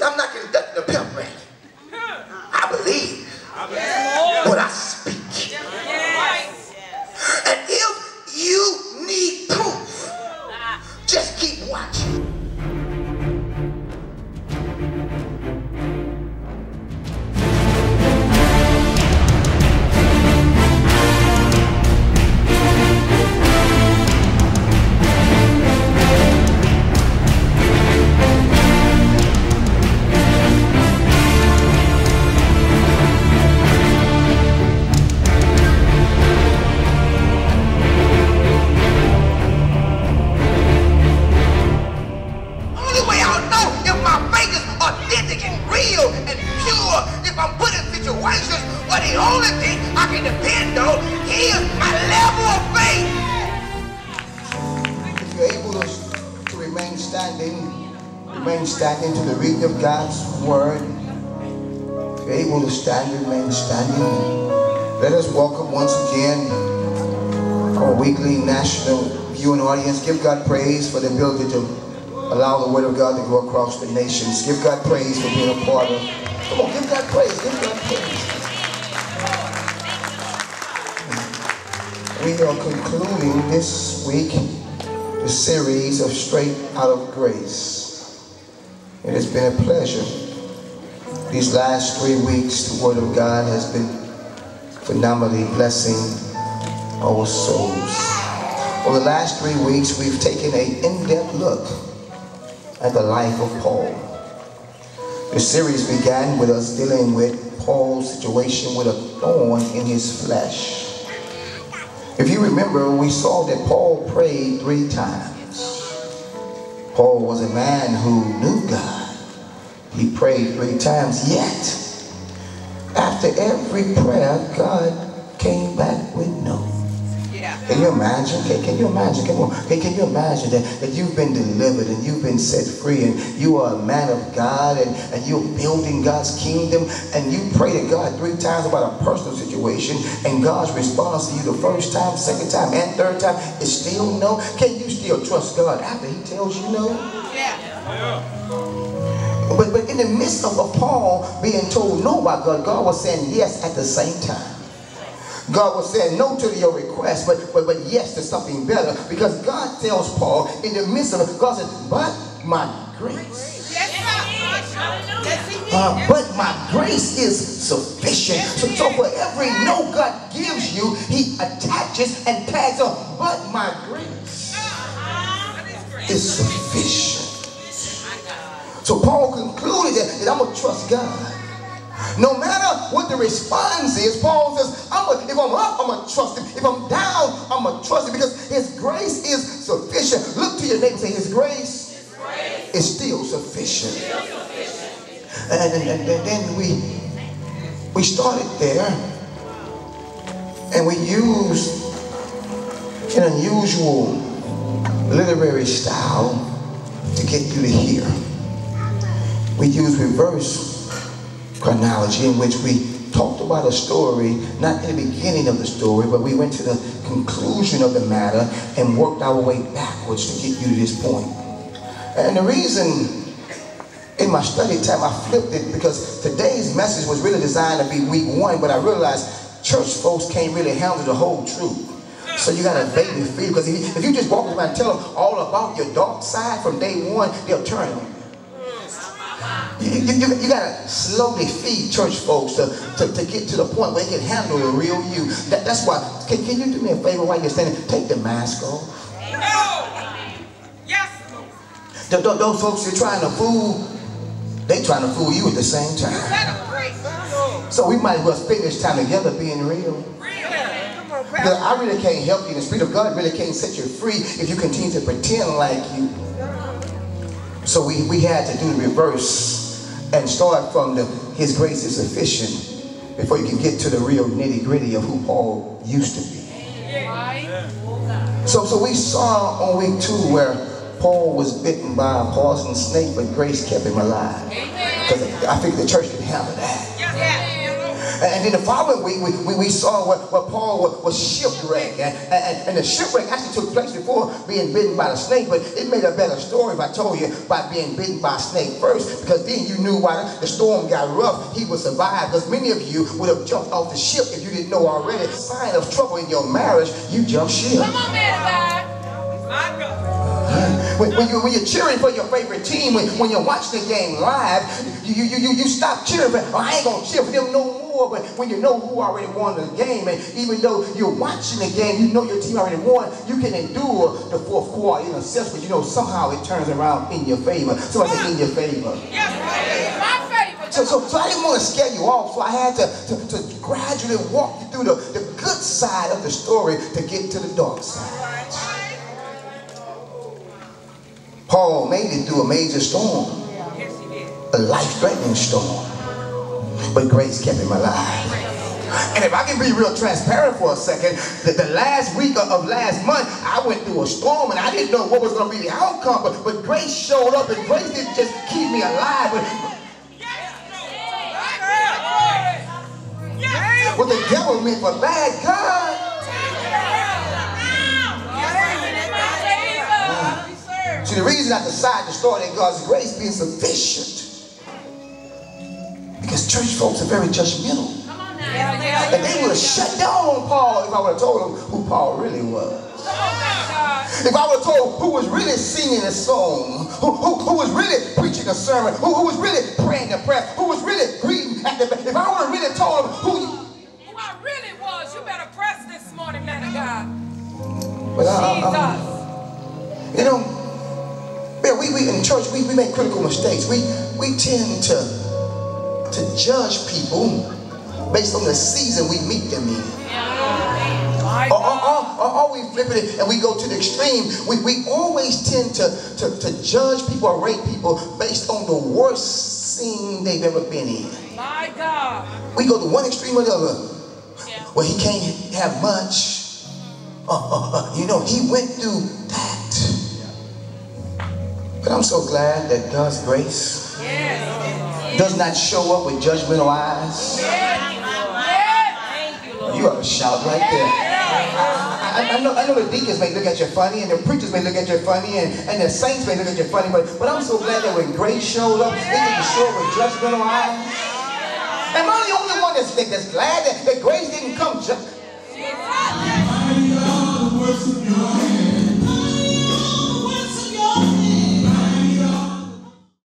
I'm not conducting a pimp rally. I believe what I speak. And if you need proof, just keep watching. But the only thing I can depend on is my level of faith. If you're able to remain standing to the reading of God's word. If you're able to stand, remain standing. Let us welcome once again our weekly national viewing audience. Give God praise for the ability to allow the word of God to go across the nations. Give God praise for being a part of. Come on, give God praise. Give God praise. We are concluding this week the series of Straight Out of Grace. It has been a pleasure. These last 3 weeks, the Word of God has been phenomenally blessing our souls. For the last 3 weeks, we've taken an in-depth look at the life of Paul. The series began with us dealing with Paul's situation with a thorn in his flesh. If you remember, we saw that Paul prayed 3 times. Paul was a man who knew God. He prayed 3 times, yet after every prayer, God came back with no. Can you imagine? Can you imagine? Come on. Can you imagine that you've been delivered and you've been set free and you are a man of God and you're building God's kingdom and you pray to God 3 times about a personal situation and God's response to you the first time, second time, and third time is still no? Can you still trust God after he tells you no? But in the midst of Paul being told no by God, God was saying yes at the same time. God was saying no to your request, but yes to something better. Because God tells Paul in the midst of it, God says, but my grace. But my grace is sufficient. So for every no God gives you, he attaches and tags on. But my grace is sufficient. So Paul concluded that I'm going to trust God. No matter what the response is, Paul says, if I'm up, I'm going to trust him. If I'm down, I'm going to trust him because his grace is sufficient. Look to your neighbor and say, his grace is still sufficient. And then we started there and we used an unusual literary style to get you to here. We used reverse chronology in which we talked about a story, not in the beginning of the story, but we went to the conclusion of the matter and worked our way backwards to get you to this point. And the reason in my study time I flipped it because today's message was really designed to be week 1, but I realized church folks can't really handle the whole truth. So you got to baby feel, because if you just walk around and tell them all about your dark side from day 1, they'll turn on you. You gotta slowly feed church folks to get to the point where they can handle the real you. That's why. Can you do me a favor while you're standing? Take the mask off. Yes. Those folks you're trying to fool, they trying to fool you at the same time. So we might as well spend this time together being real. Because I really can't help you. The Spirit of God really can't set you free if you continue to pretend like you. So we had to do the reverse and start from his grace is sufficient before you can get to the real nitty-gritty of who Paul used to be. So we saw on week 2 where Paul was bitten by a poison snake, but grace kept him alive. Because I think the church can handle that. And then the following week, we saw what Paul was shipwrecked. And the shipwreck actually took place before being bitten by the snake, but it made a better story if I told you about being bitten by a snake first, because then you knew why the storm got rough, he would survive. Because many of you would have jumped off the ship if you didn't know already. Sign of trouble in your marriage, you jump ship. Come on, man, God. My God. When you're cheering for your favorite team, when you're watching the game live, you stop cheering for, oh, I ain't gonna cheer for them no more. But when you know who already won the game, and even though you're watching the game, you know your team already won, you can endure the fourth quarter in a sense, but you know somehow it turns around in your favor. Somebody say in your favor. Yes, my favor. So I didn't want to scare you off, so I had to gradually walk you through the good side of the story to get to the dark side. Paul made it through a major storm, a life-threatening storm, but grace kept him alive. And if I can be real transparent for a second, the last week of last month, I went through a storm and I didn't know what was going to be the outcome, but grace showed up, and grace didn't just keep me alive. What the devil meant for bad, God. See, the reason I decided to start in God's grace being sufficient, because church folks are very judgmental. And they would have shut down on Paul if I would have told them who Paul really was. If I would have told who was really singing a song, who was really preaching a sermon, who was really praying a prayer, who was really greeting at the back. If I would have really told them who I really was, you better press this morning, man of God. Jesus. You know, we in church, we make critical mistakes. We tend to judge people based on the season we meet them in. Or we flip it and we go to the extreme. We always tend to judge people or rate people based on the worst scene they've ever been in. My God. We go to one extreme or the other. Well, he can't have much. You know, he went through that. But I'm so glad that God's grace does not show up with judgmental eyes. You ought to shout right there. I know the deacons may look at you funny, and the preachers may look at you funny, and the saints may look at you funny, but I'm so glad that when grace showed up, it didn't show up with judgmental eyes. Am I the only one that's glad that grace didn't come just...